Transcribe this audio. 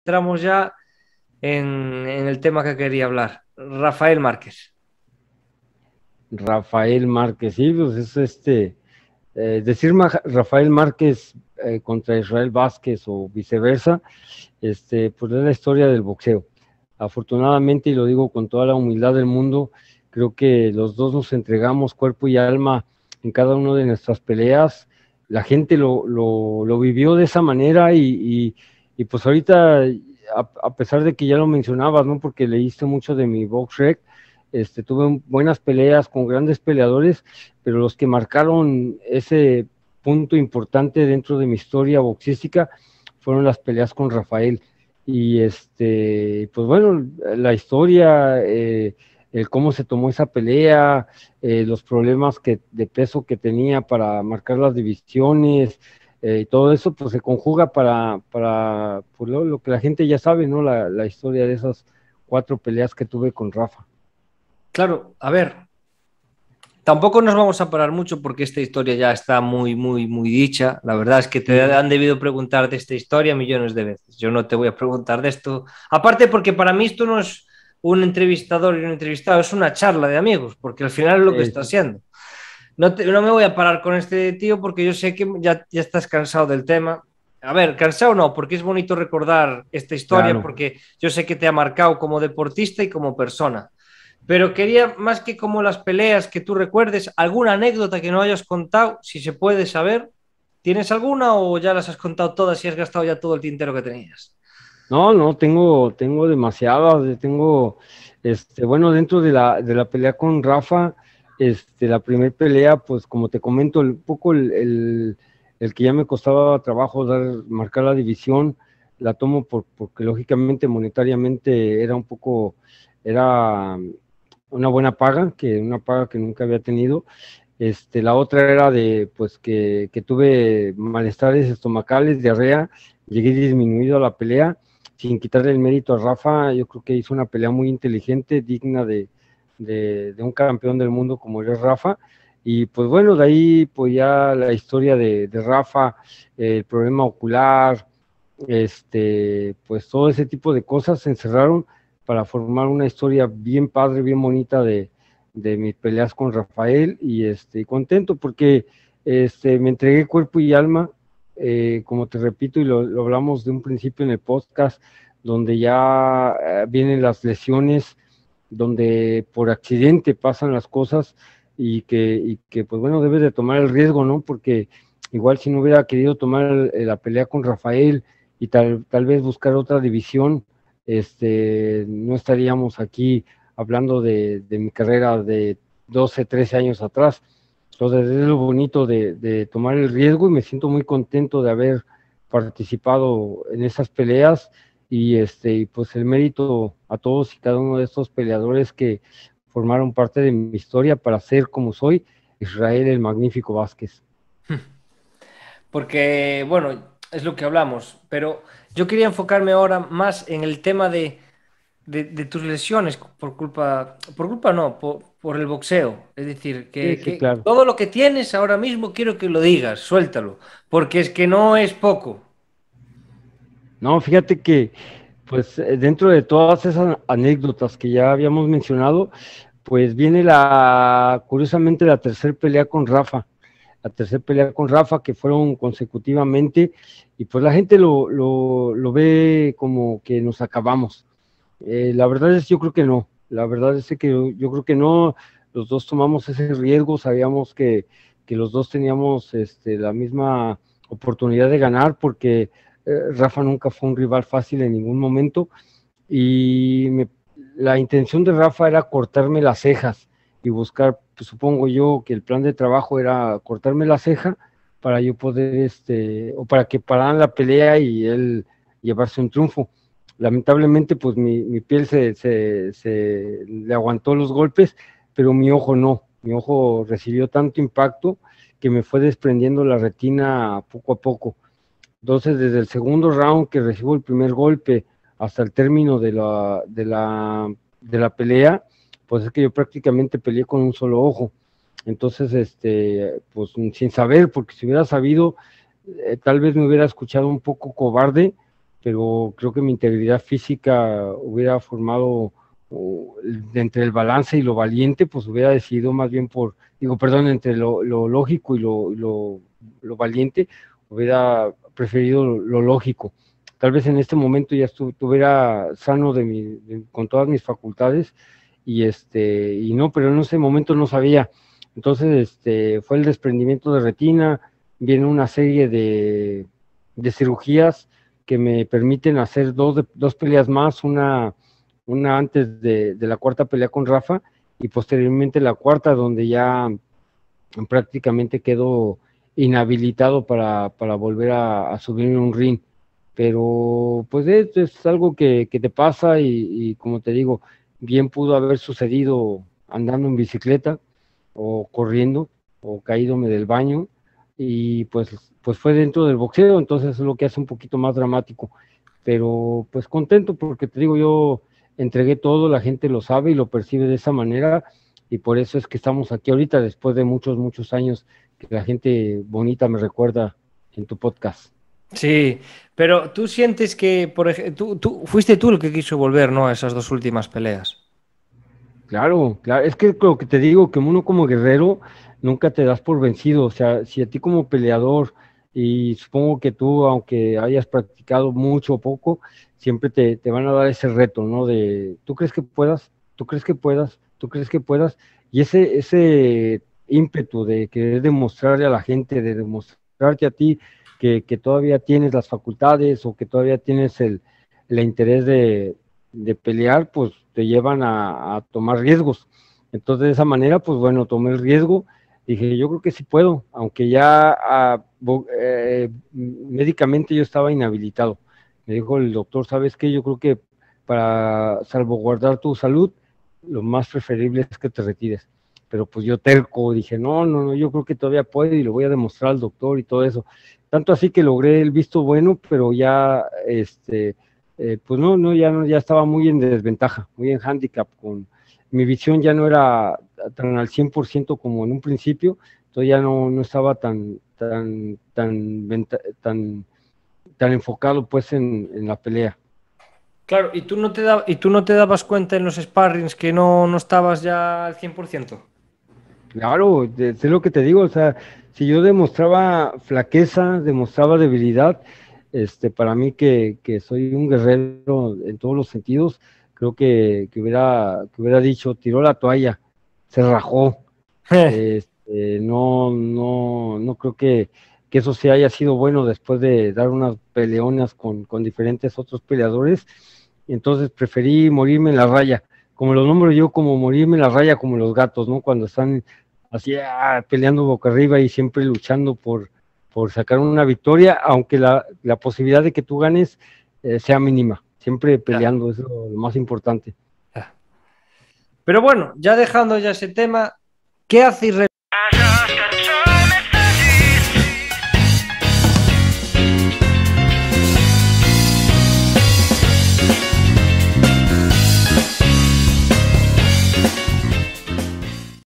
entramos ya en el tema que quería hablar. Rafael Márquez. Rafael Márquez, sí, pues es decir Rafael Márquez contra Israel Vázquez o viceversa, pues es la historia del boxeo. Afortunadamente, y lo digo con toda la humildad del mundo, creo que los dos nos entregamos cuerpo y alma en cada una de nuestras peleas. La gente lo vivió de esa manera y pues ahorita, a pesar de que ya lo mencionabas, ¿no? Porque leíste mucho de mi Box Rec, tuve buenas peleas con grandes peleadores, pero los que marcaron ese punto importante dentro de mi historia boxística fueron las peleas con Rafael. Y pues bueno, la historia, el cómo se tomó esa pelea, los problemas de peso que tenía para marcar las divisiones, y todo eso pues se conjuga para pues, lo que la gente ya sabe, ¿no? La historia de esas 4 peleas que tuve con Rafa. Claro, a ver, tampoco nos vamos a parar mucho porque esta historia ya está muy, muy, muy dicha. La verdad es que te Sí, han debido preguntar de esta historia millones de veces. Yo no te voy a preguntar de esto. Aparte porque para mí esto no es un entrevistador y un entrevistado, es una charla de amigos, porque al final es lo que está sí, haciendo. No me voy a parar con este tío porque yo sé que ya estás cansado del tema. A ver, cansado no, porque es bonito recordar esta historia, claro. porque yo sé que te ha marcado como deportista y como persona. Pero quería, más que como las peleas que tú recuerdes, alguna anécdota que no hayas contado, si se puede saber. ¿Tienes alguna o ya las has contado todas y has gastado ya todo el tintero que tenías? No, no, tengo demasiadas, bueno, dentro de la pelea con Rafa, la primera pelea, pues como te comento, un poco el que ya me costaba trabajo marcar la división, la tomo porque lógicamente monetariamente era una buena paga, una paga que nunca había tenido. La otra era pues que tuve malestares estomacales, diarrea, llegué disminuido a la pelea sin quitarle el mérito a Rafa. Yo creo que hizo una pelea muy inteligente, digna de un campeón del mundo como es Rafa. Y pues bueno, de ahí pues ya la historia de Rafa, el problema ocular, pues todo ese tipo de cosas se encerraron para formar una historia bien padre, bien bonita de mis peleas con Rafael y contento porque me entregué cuerpo y alma, como te repito y lo hablamos de un principio en el podcast, donde ya vienen las lesiones, donde por accidente pasan las cosas y que pues bueno, debes de tomar el riesgo, ¿no? Porque igual si no hubiera querido tomar la pelea con Rafael y tal vez buscar otra división, no estaríamos aquí hablando de mi carrera de 12, 13 años atrás. Entonces es lo bonito de tomar el riesgo y me siento muy contento de haber participado en esas peleas y pues el mérito a todos y cada uno de estos peleadores que formaron parte de mi historia para ser como soy, Israel el Magnífico Vázquez. Porque, bueno, es lo que hablamos, pero yo quería enfocarme ahora más en el tema de tus lesiones por culpa no, por el boxeo. Es decir, Sí, sí, que claro. todo lo que tienes ahora mismo quiero que lo digas, suéltalo, porque es que no es poco. No, fíjate que, pues dentro de todas esas anécdotas que ya habíamos mencionado, pues viene curiosamente la tercera pelea con Rafa, que fueron consecutivamente, y pues la gente lo ve como que nos acabamos. La verdad es, yo creo que no, la verdad es que yo creo que no, los dos tomamos ese riesgo, sabíamos que los dos teníamos la misma oportunidad de ganar, porque Rafa nunca fue un rival fácil en ningún momento, y la intención de Rafa era cortarme las cejas y buscar, pues, supongo yo que el plan de trabajo era cortarme la ceja para yo poder, o para que pararan la pelea y él llevarse un triunfo. Lamentablemente, pues mi piel se le aguantó los golpes, pero mi ojo no. Mi ojo recibió tanto impacto que me fue desprendiendo la retina poco a poco. Entonces, desde el segundo round que recibo el primer golpe hasta el término de la pelea, pues es que yo prácticamente peleé con un solo ojo. Entonces, pues sin saber, porque si hubiera sabido, tal vez me hubiera escuchado un poco cobarde, pero creo que mi integridad física hubiera formado entre el balance y lo valiente, pues hubiera decidido más bien entre lo lógico y lo valiente, hubiera preferido lo lógico. Tal vez en este momento ya estuviera sano con todas mis facultades, y no, pero en ese momento no sabía. Entonces, fue el desprendimiento de retina, viene una serie de cirugías que me permiten hacer dos peleas más, una antes de la cuarta pelea con Rafa, y posteriormente la cuarta, donde ya prácticamente quedo inhabilitado para volver a subirme a un ring. Pero pues es algo que te pasa, y como te digo, bien pudo haber sucedido andando en bicicleta o corriendo o caídome del baño, y pues fue dentro del boxeo, entonces es lo que hace un poquito más dramático. Pero pues contento porque te digo, yo entregué todo, la gente lo sabe y lo percibe de esa manera, y por eso es que estamos aquí ahorita después de muchos años que la gente bonita me recuerda en tu podcast. Sí, pero tú sientes que, por ejemplo, fuiste tú el que quiso volver, ¿no? A esas dos últimas peleas. Claro, claro, es que lo que te digo, que uno como guerrero nunca te das por vencido. O sea, si a ti como peleador, y supongo que tú, aunque hayas practicado mucho o poco, siempre te van a dar ese reto, ¿no? De, ¿tú crees que puedas? ¿Tú crees que puedas? ¿Tú crees que puedas? Y ese ímpetu de querer demostrarle a la gente, de demostrarte a ti que todavía tienes las facultades, o que todavía tienes el interés de pelear, pues te llevan a tomar riesgos. Entonces, de esa manera, pues bueno, tomé el riesgo, dije, yo creo que sí puedo, aunque ya médicamente yo estaba inhabilitado. Me dijo el doctor, ¿sabes qué? Yo creo que para salvaguardar tu salud, lo más preferible es que te retires. Pero pues yo terco, dije, no, yo creo que todavía puedo y lo voy a demostrar al doctor y todo eso. Tanto así que logré el visto bueno, pero ya, pues ya estaba muy en desventaja, muy en handicap. Mi visión ya no era tan al 100% como en un principio, entonces ya no estaba tan enfocado pues en la pelea. Claro, ¿y tú no te dabas cuenta en los sparrings que no estabas ya al 100%? Claro, sé lo que te digo, o sea, si yo demostraba flaqueza, demostraba debilidad, para mí que soy un guerrero en todos los sentidos, creo que hubiera dicho, tiró la toalla, se rajó. No creo que eso sí haya sido bueno después de dar unas peleonas con diferentes otros peleadores. Entonces preferí morirme en la raya, como lo nombro yo, como morirme en la raya, como los gatos, ¿no? Cuando están así peleando boca arriba y siempre luchando por sacar una victoria, aunque la posibilidad de que tú ganes sea mínima, siempre Ya, peleando, eso es lo más importante. ya. Pero bueno, ya dejando ya ese tema, ¿qué hace